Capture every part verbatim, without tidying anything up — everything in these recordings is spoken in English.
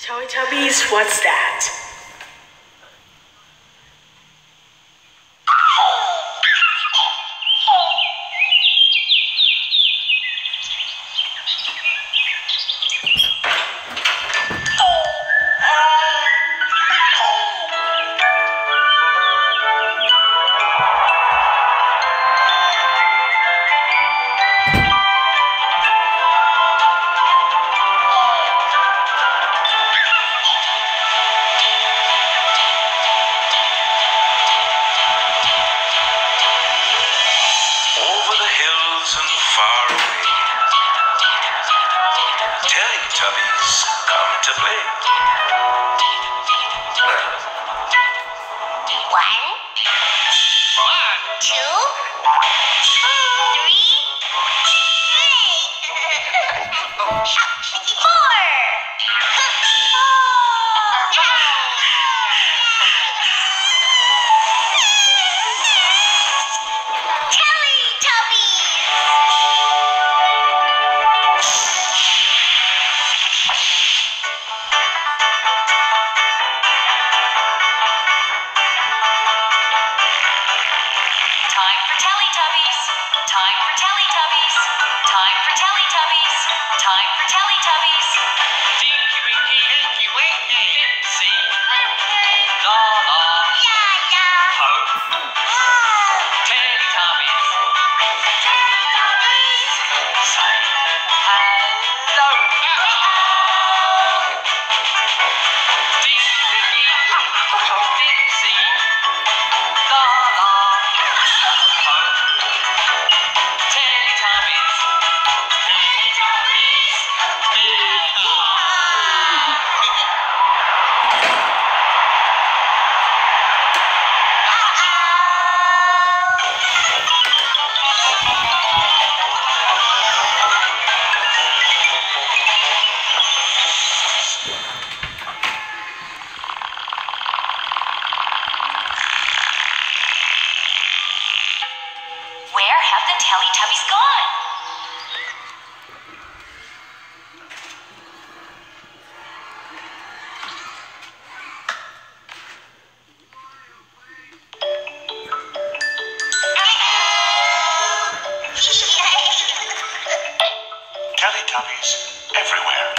Teletubbies, what's that? Far away, Teletubbies come to play. One, One, two, three, four. Time for Teletubbies. Time for Teletubbies. Time for Teletubbies. Time for Teletubbies. Tinky Winky, Inky Winky, Dipsy, La-La, La-la. Ho, Oh. Teletubbies. Teletubbies. Say hello. Tinky Winky, Dipsy, La-La, Ho, Teletubbies. Teletubbies. Where have the Teletubbies gone? Teletubbies everywhere.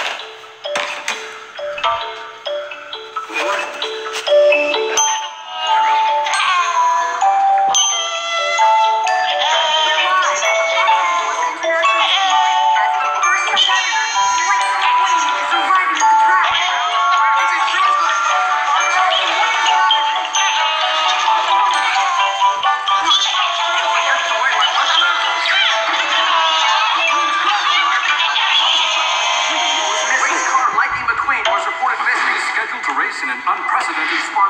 Race car Lightning McQueen was reported missing, scheduled to race in an unprecedented Spartan